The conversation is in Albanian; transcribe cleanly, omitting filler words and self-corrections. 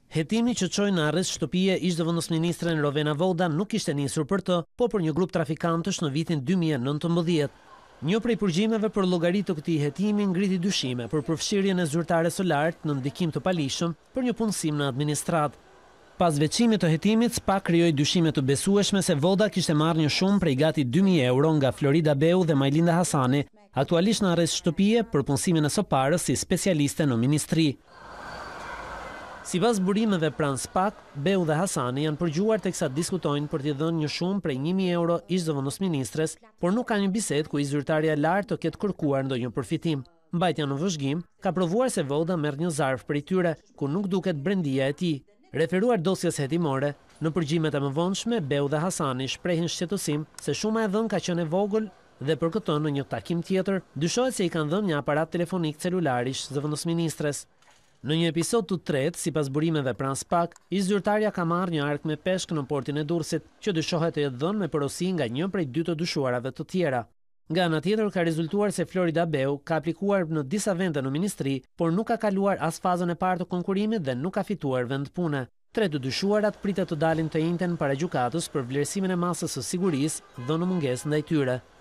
Hetimi që çoi në arrest shtëpie ish-zv.ministren Rovena Voda nuk ishte nisur për të, po për një grup trafikantësh në vitin 2019. Një prej përgjimeve për llogaritë të këtij hetimi ngriti dyshime për përfshirjen e zyrtares së lartë në ndikim të palishëm për një punësim në administrat. Pas veçimit të hetimit, SPAK krijoi dyshime të besueshme se Voda kishte marrë një shumë prej gati 2.000 euro nga Florida Beu dhe Majlinda Hasani, aktualisht në arrest shtëpie për punësimin e së parës si specialiste në ministri. Sipas burimeve pranë SPAK, Beu dhe Hasani janë përgjuar teksa diskutojnë për t'i dhënë një shumë prej 1.000 euro ish-zv.ministres, por nuk ka një bisedë ku ish-zyrtarja lartë të ketë kërkuar ndonjë përfitim. Mbajtja në vëzhgim ka provuar se Voda merr një zarf prej tyre, ku nuk duket brendia e tij. Referuar dosjes hetimore, në përgjimet e mëvonshme, Beu dhe Hasani shprehin shqetësim se shuma e dhënë ka qenë e vogël dhe për këtë në një takim tjetër, dyshohet se i kanë dhënë një aparat telefonik celular ish-zv.ministres. Në një episod të tretë, sipas burimeve pranë SPAK, Ish-zyrtarja ka marrë një ark me peshk në portin e Durrësit, që dyshohet të jetë dhënë me porosi nga një prej 2 të dyshuarave të tjera. Nga ana tjetër ka rezultuar se Florida Beu ka aplikuar në disa vende në ministri, por nuk ka kaluar as fazën e parë të konkurimit dhe nuk ka fituar vend pune. 3 të dyshuarat pritet të dalin të njëjtën para gjykatës për vlerësimin e masës së sigurisë dhënë në mungesë ndaj tyre.